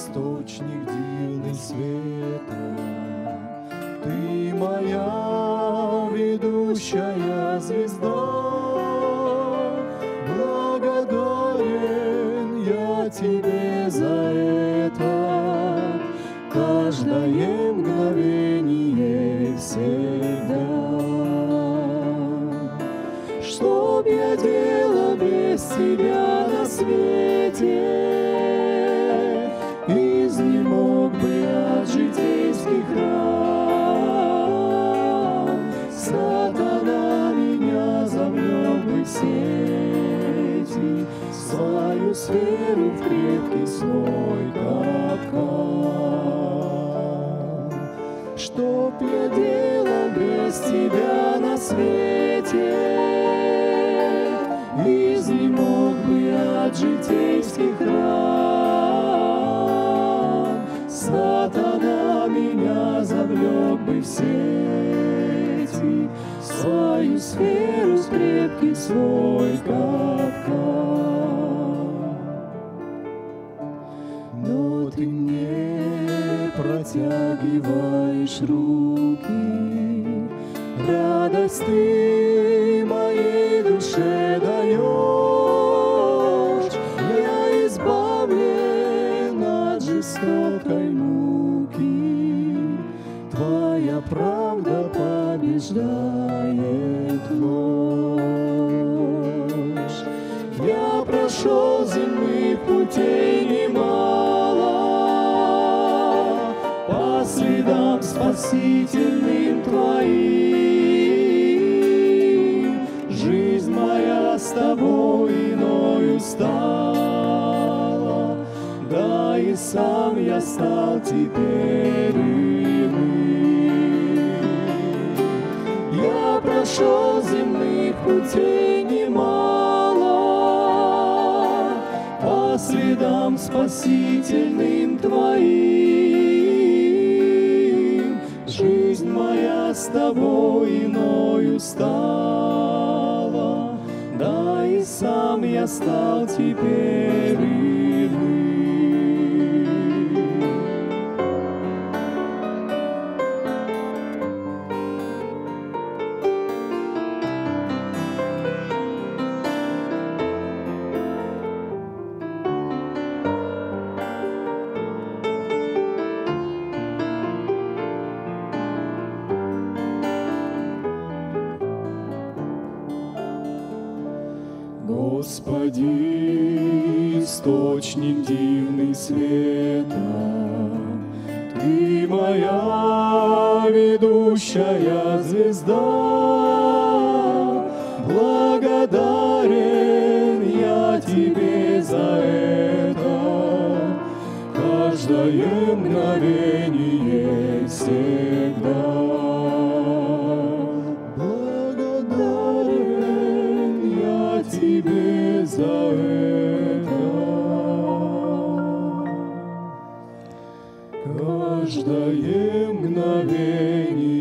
источник дивный света. Ты моя ведущая звезда, благодарен я тебе за это, каждое мгновение всегда. Что б я делал без тебя на свете, изнемог бы от житейских ран. Сатана меня завлек бы в сети, свою сферу в крепкий свой капкан. Что б я делал без тебя на свете, изнемог бы от житейских ран. Сатана меня завлек бы в сети, свою сферу в крепкий свой капкан. Но ты мне протягиваешь руки, радость ты моей душе даешь. Я избавлен от жестокой муки, твоя правда побеждает ложь. Я прошел земных путей немало, по следам спасительным твоим. Жизнь моя с тобой иною стала, да и сам я стал теперь иным. Я прошел земных путей немало, по следам спасительным твоим. Жизнь моя с тобой иною стала, да и сам я стал теперь иным. Господи, источник дивный света, Ты моя ведущая звезда, благодарен я Тебе за это, каждое мгновение всегда. Тебе за это, каждое мгновение